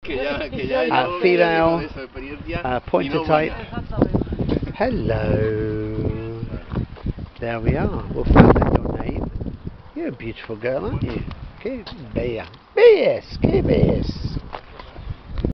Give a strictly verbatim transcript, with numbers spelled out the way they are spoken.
uh, female, uh, pointer type. Hello. There we are. We'll find out your name. You're a beautiful girl, aren't you? Que bella. Yes, que bella.